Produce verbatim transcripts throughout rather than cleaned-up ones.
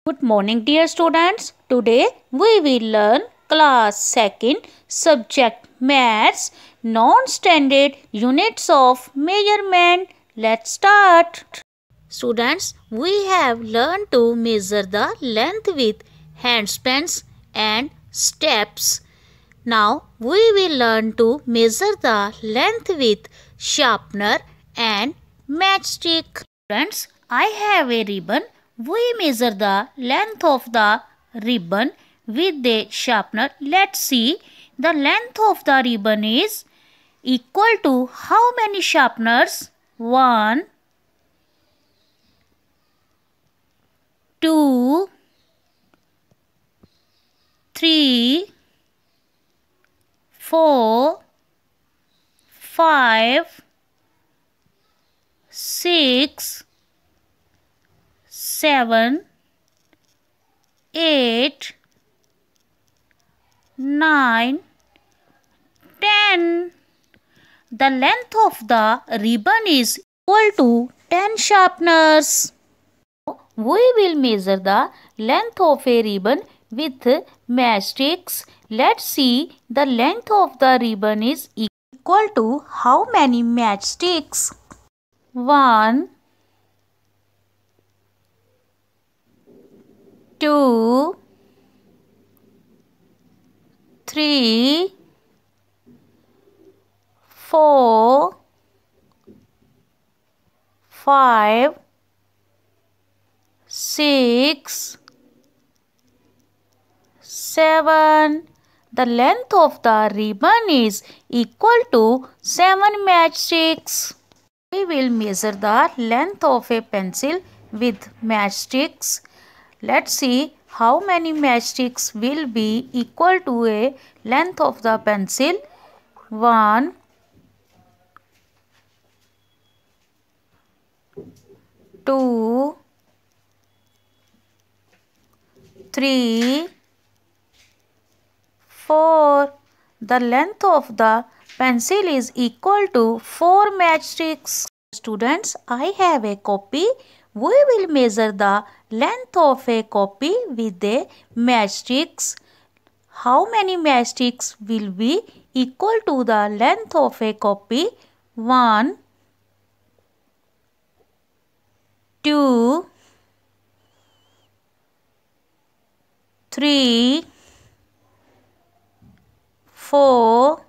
Good morning dear students. Today we will learn class second subject maths non-standard units of measurement. Let's start. Students, we have learned to measure the length with handspans and steps. Now we will learn to measure the length with sharpener and matchstick. Students, I have a ribbon. We measure the length of the ribbon with the sharpener. Let's see. The length of the ribbon is equal to how many sharpeners? one, two, three, four, five, six, seven, eight, nine, ten. The length of the ribbon is equal to ten sharpeners. We will measure the length of a ribbon with matchsticks. Let's see. The length of the ribbon is equal to how many matchsticks? one, two, three, four, five, six, seven. The length of the ribbon is equal to seven matchsticks. We will measure the length of a pencil with matchsticks. Let's see how many matchsticks will be equal to a length of the pencil. one, two, three, four. The length of the pencil is equal to four matchsticks. Students, I have a copy. We will measure the length of a copy with the matchsticks. How many matchsticks will be equal to the length of a copy? one, two, three, four,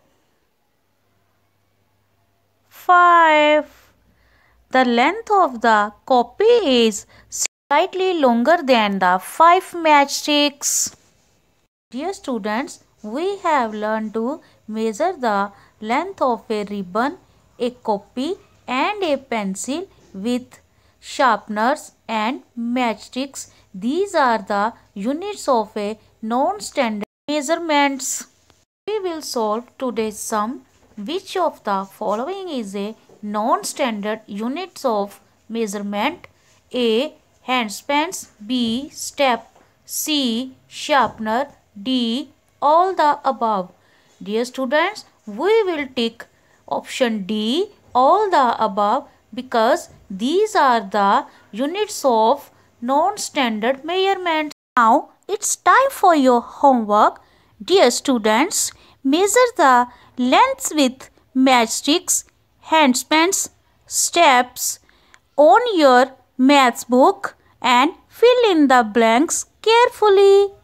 five. The length of the copy is slightly longer than the five matchsticks. Dear students, we have learned to measure the length of a ribbon, a copy and a pencil with sharpeners and matchsticks. These are the units of a non-standard measurements. We will solve today's sum. Which of the following is a non-standard units of measurement? A. Handspans. B. Step. C. Sharpener. D. All the above. Dear students, we will tick option D, all the above, because these are the units of non-standard measurements. Now it's time for your homework. Dear students, measure the lengths with matchsticks, handspans, steps on your maths book and fill in the blanks carefully.